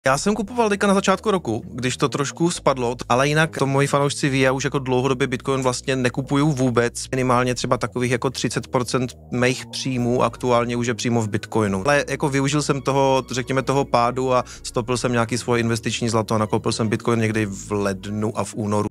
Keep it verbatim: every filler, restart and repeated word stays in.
Já jsem kupoval teďka na začátku roku, když to trošku spadlo, ale jinak to moji fanoušci ví, já už jako dlouhodobě Bitcoin vlastně nekupuju vůbec, minimálně třeba takových jako třicet procent mých příjmů aktuálně už je přímo v Bitcoinu. Ale jako využil jsem toho, řekněme toho pádu a stopil jsem nějaký svoje investiční zlato a nakoupil jsem Bitcoin někdy v lednu a v únoru.